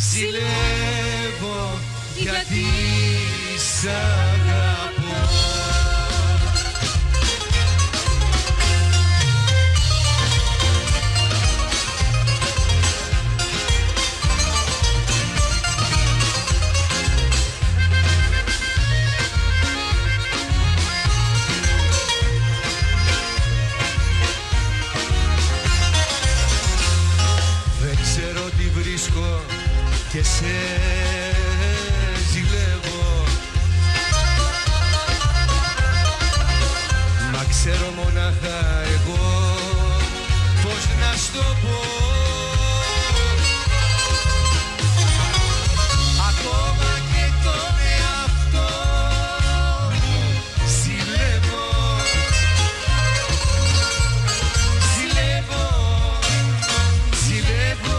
ζηλεύω γιατί σ' αγαπώ. Δεν ξέρω τι βρίσκω και σε ζηλεύω, μα ξέρω μονάχα εγώ πώς να σ' το πω. Ακόμα και τον εαυτό μου ζηλεύω, ζηλεύω, ζηλεύω,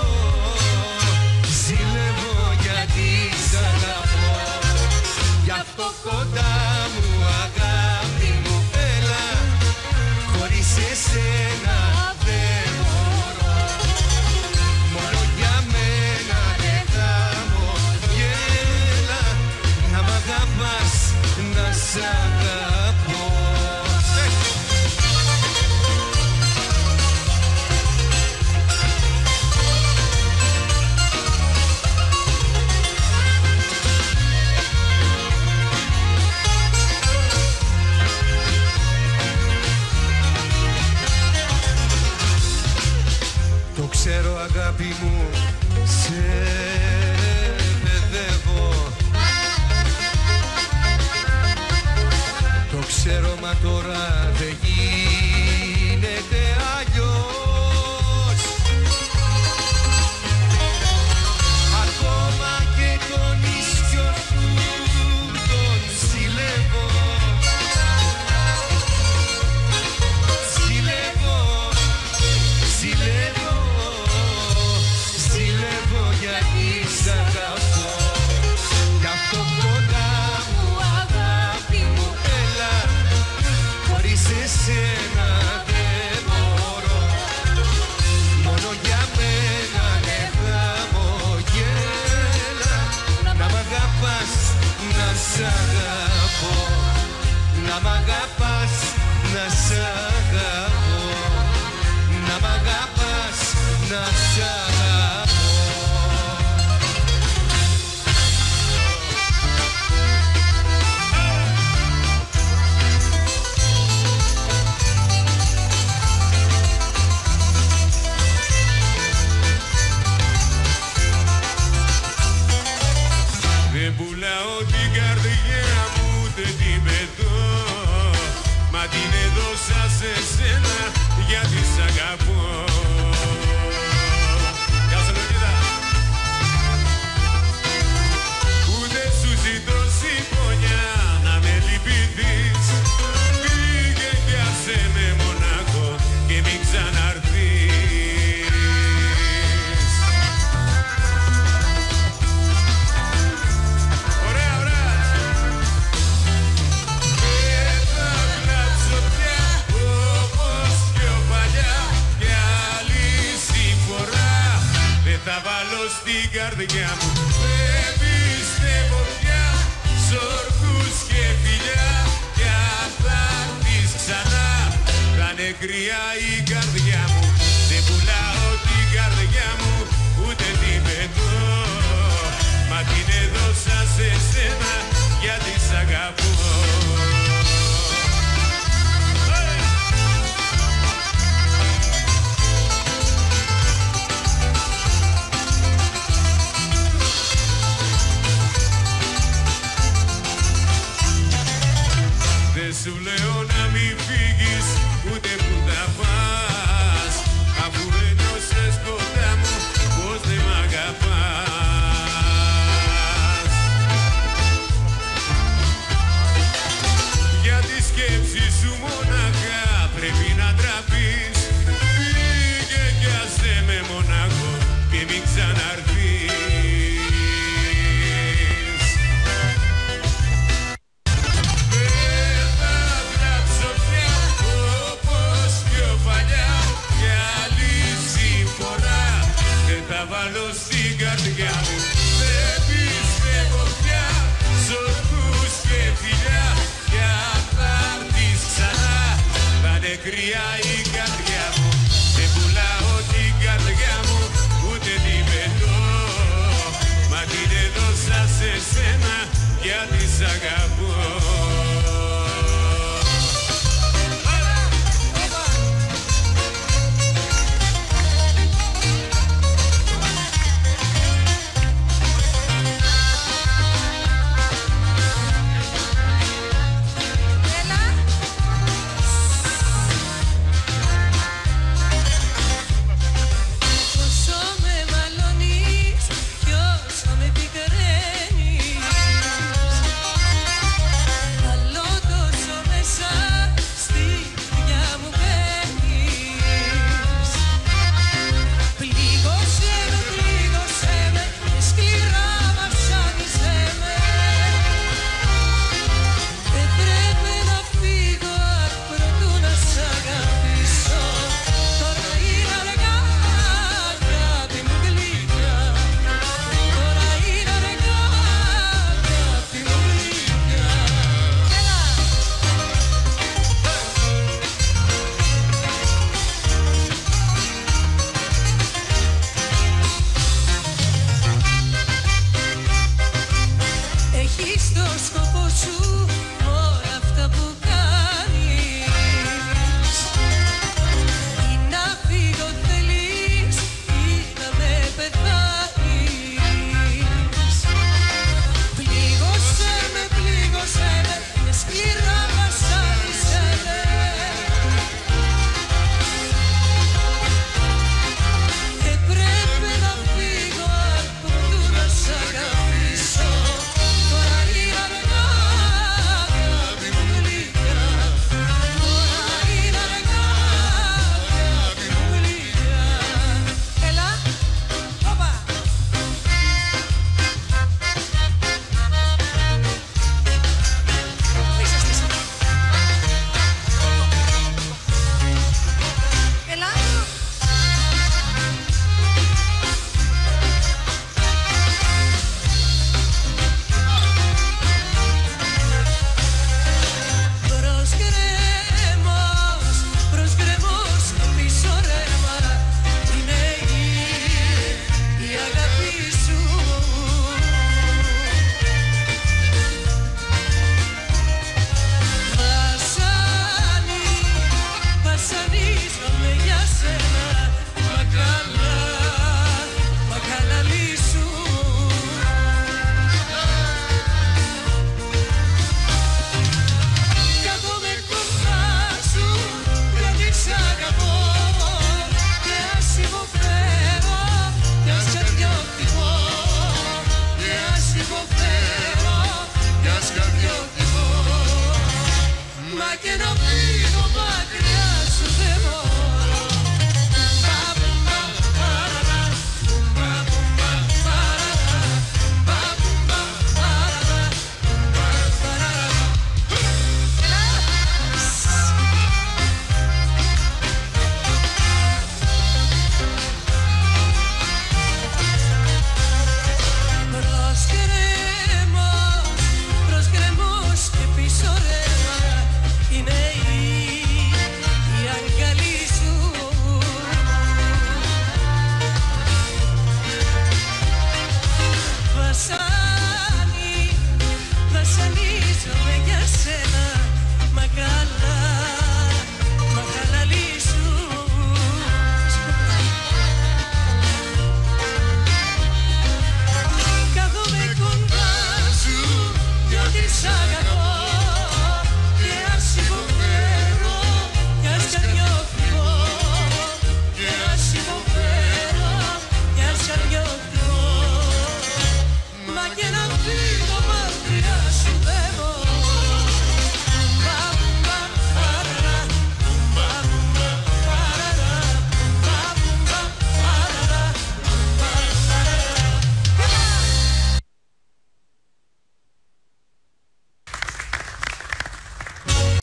ζηλεύω γιατί σ' αγαπώ. Γι' αυτό κοντά μου αγάπη μου έλα, χωρίς εσένα δεν μπορώ. Μόνο για μένα δεν χαμογέλα, να μ' αγαπάς, να σ' αγαπώ. Το ξέρω αγάπη μου, σε παιδεύω. Το ξέρω μα τώρα δεν γίνεται αλλιώς. Ακόμα και τον ίσιο σου τον ζηλεύω, ζηλεύω, ζηλεύω, ζηλεύω γιατί σ' αγαπώ. Γι' αυτό κοντά μου αγάπη μου έλα, χωρίς εσένα δεν μπορώ. Μόνο για μένα ναι χαμογέλα, να μ' αγαπάς, να σ' αγαπώ. Να μ' αγαπάς, να σ' αγαπώ. Να μ' αγαπάς, να σ' αγαπώ. Δεν πουλάω την καρδιά μου ούτε την πετώ, μα την έδωσα σε σένα γιατί σ' αγαπώ. Ούτε σου ζητώ συμπονιά να με λυπηθείς, πήγε κι άσε με μονάχο και μην ξαναρθείς. Ωραία, ωραία. Δεν θα κλάψω πια όπως πιο παλιά κι άλλη συμφορά δεν θα βάλω στην καρδιά μου. Δεν πιστεύω πια σ' ορκούς και φιλιά κι αν θα έρθεις ξανά θα είναι κρύα η καρδιά μου. Δεν πουλάω την καρδιά μου ούτε την πετώ, μα την έδωσα σε σένα γιατί σ' αγαπώ. Δεν σου λέω να μην φύγεις ούτε που θα πας, τα βάλω στην καρδιά μου. Δεν πιστεύω πια σ' ορμούς και φιλιά, κι αν θα έρθεις ξανά θα είναι κρύα